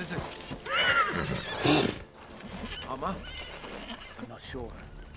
is it? Armor? I'm not sure.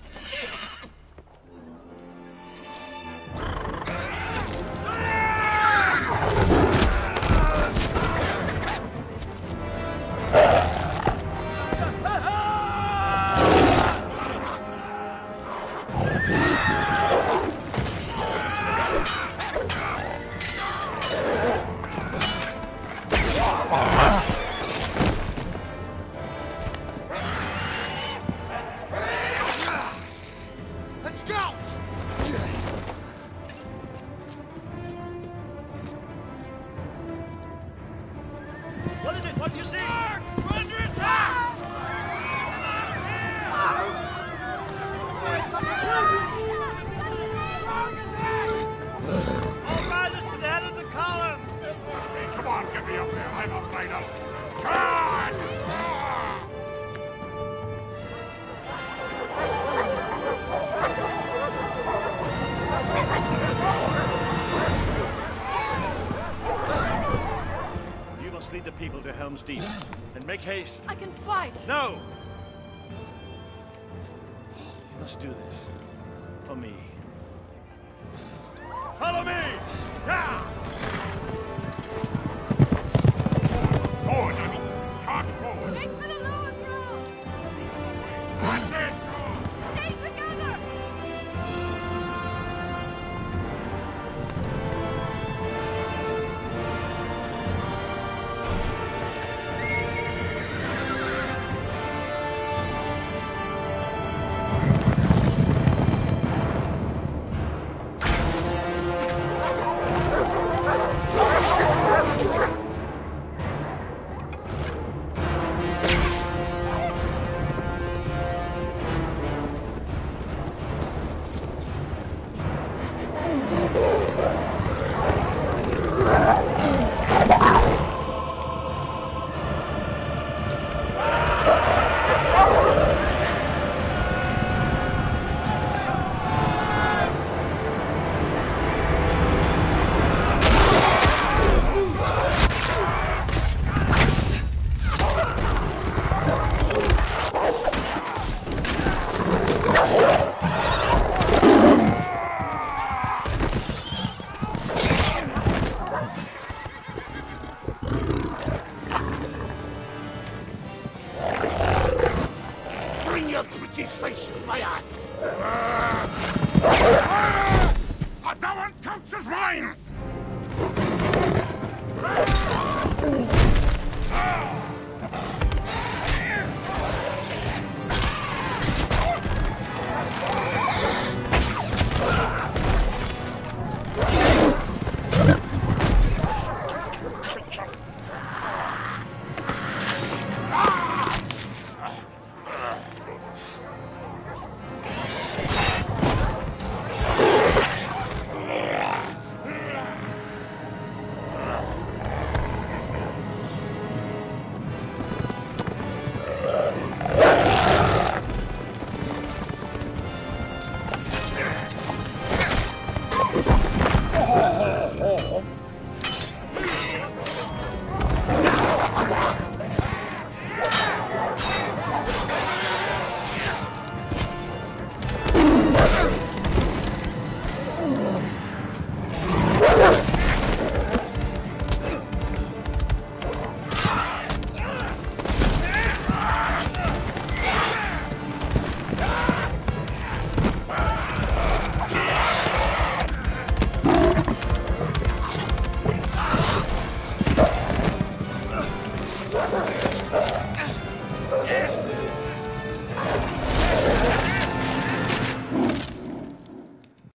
What is it? What do you see? We're under attack! All riders to the head of the column! Hey, come on, get me up there. I'm afraid of... God! You must lead the people to Helm's Deep. And make haste. I can fight. No! You must do this. For me. Follow me! Yeah! Forward, Johnny. Charge forward. Make for the lower ground. That's it! Stay together. Bring your pretty face to my eyes!